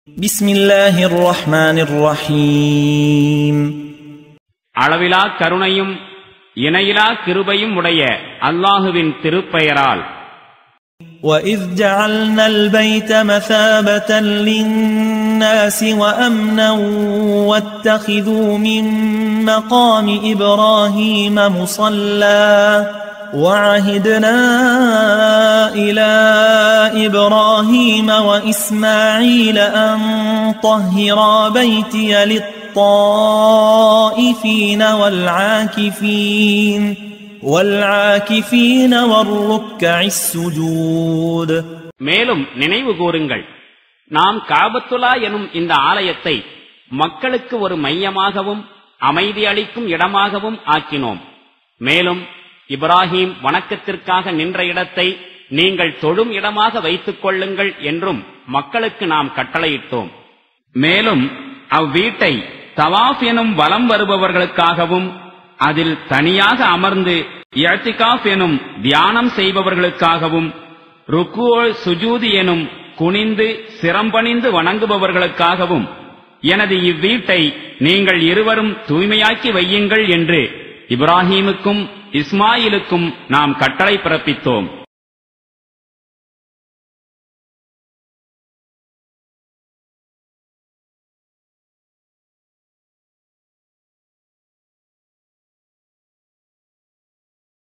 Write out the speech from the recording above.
بسم الله الرحمن الرحيم அளவிலா கருணையும் இணையிலா கிருபையும் உடைய அல்லாஹுவின் திருப்பெயரால். وإذ جعلنا البيت مثابة للناس وأمنا واتخذوا من مقام إبراهيم مصلى وعهدنا إلى إبراهيم وإسماعيل أن طهرا بيتي للطائفين والعاكفين والركع السجود. மேலும் நினைவு கூறுங்கள், நாம் காபத்துல்லா எனும் இந்த ஆலயத்தை மக்களுக்கு ஒரு மையமாகவும் அமைதி அளிக்கும் இடமாகவும் ஆக்கினோம். மேலும் இப்ராஹிம் வணக்கத்திற்காக நின்ற இடத்தை நீங்கள் தொழும் இடமாக வைத்துக் கொள்ளுங்கள் என்றும் மக்களுக்கு நாம் கட்டளையிட்டோம். மேலும் அவ்வீட்டை தவாஃப் எனும் வலம் வருபவர்களுக்காகவும் அதில் தனியாக அமர்ந்து இஅ்திகாஃப் எனும் தியானம் செய்பவர்களுக்காகவும் ருக்கு சுஜூது எனும் குனிந்து சிரம்பணிந்து வணங்குபவர்களுக்காகவும் எனது இவ்வீட்டை நீங்கள் இருவரும் தூய்மையாக்கி வையுங்கள் என்று இப்ராஹீமுக்கும் இஸ்மாயிலுக்கும் நாம் கட்டளை பிறப்பித்தோம்.